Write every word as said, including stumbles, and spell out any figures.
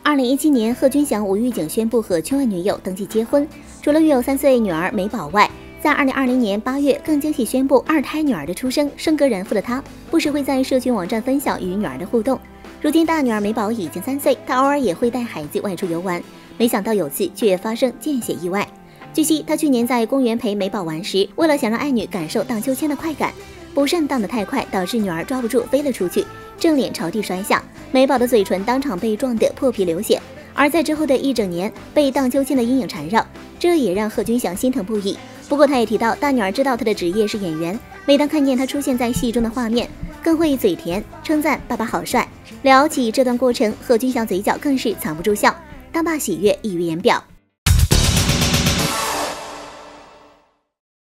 二零一七年，贺军翔、吴玉景宣布和圈外女友登记结婚。除了育有三岁女儿美宝外，在二零二零年八月更惊喜宣布二胎女儿的出生。升格人妇的她，不时会在社群网站分享与女儿的互动。如今大女儿美宝已经三岁，她偶尔也会带孩子外出游玩。没想到有次却发生见血意外。据悉，她去年在公园陪美宝玩时，为了想让爱女感受荡秋千的快感，不慎荡得太快，导致女儿抓不住飞了出去，正脸朝地摔下。美宝的嘴唇当场被撞得破皮流血，而在之后的一整年被荡秋千的阴影缠绕，这也让贺军翔心疼不已。不过他也提到，大女儿知道他的职业是演员，每当看见他出现在戏中的画面，更会嘴甜称赞爸爸好帅。聊起这段过程，贺军翔嘴角更是藏不住笑，当爸喜悦溢于言表。